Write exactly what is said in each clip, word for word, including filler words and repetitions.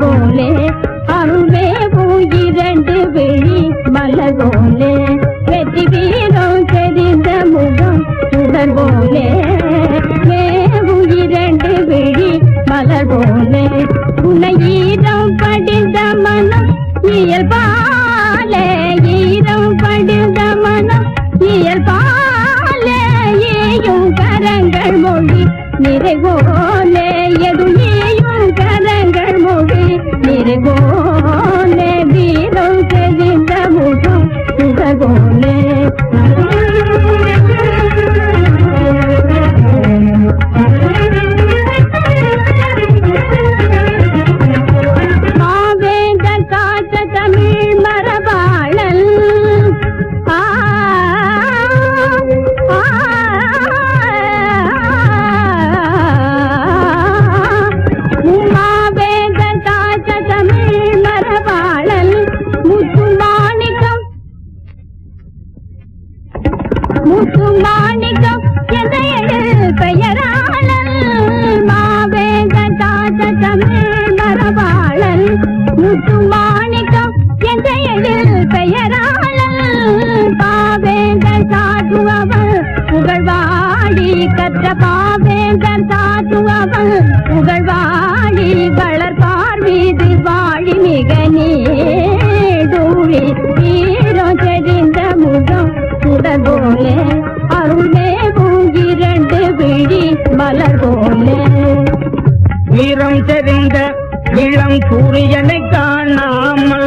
போலே அருள்வே இரண்டு விழி மலர் போலே வெற்றி வீரம் தெரிந்த முகம் சுடர் போலே இரண்டு விழி மலர் போலே உன்னை ஈரம் படிந்த மனம் இயல்பாலே ஈரம் படிந்த மனம் இயல்பாலே ஈயும் கரங்கள் மொழி நிறைவோலே எதுவும் கரங்கள் மொழி நிறைவோலே வீரம் தெரிந்த முகம் சுடர்போலே மாவேந்தர் காத்த தமிழ் மரபாளன் மாவேந்தர் காத்த தமிழ் மரபாளன் முத்து மாணிக்கம் முத்து மாணிக்கம் என்ற பெயராளன் மாவேந்தர் காத்த தமிழ் மரபாளன் முத்து மாணிக்கம் என்ற பெயராளன் பாவேந்தர் சாற்றுவவன் புகழ்வாடி கற்ற பாவேந்தர் சாற்றுவவன் புகழ்வாடி வளர்பார் வீதி வாழி மிக நீடூழி வீரம் தெரிந்த முகம் சுடர் போலே அருளே இரண்டு விழி மலர் போலே வீரம் தெரிந்த இளம் சூரியனை காணாமல்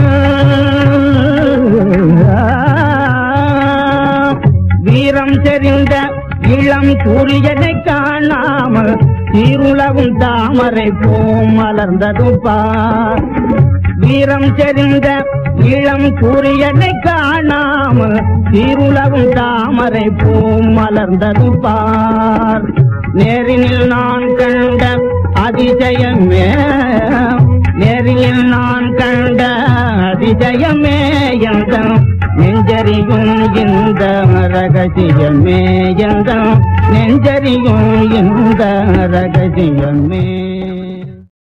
வீரம் தெரிந்த இளம் சூரியனை காணாமல் சீருளவும் தாமரை போம் மலர்ந்ததும் பார் வீரம் தெரிந்த இளம் சூரியனை காணாமல் சீருளவும் தாமரை போம் மலர்ந்ததும் பார் நேரினில் நான் கண்ட அதிசயமே நேரில் நான் கண்ட அதிசயமே எந்த நெஞ்சறியும் இந்த ரகசியமே எந்த நெஞ்சறியும் இந்த ரகசியமே